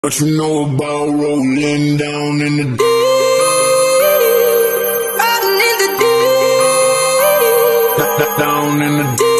What you know about rolling down in the deep? Rolling in the deep. Down in the deep.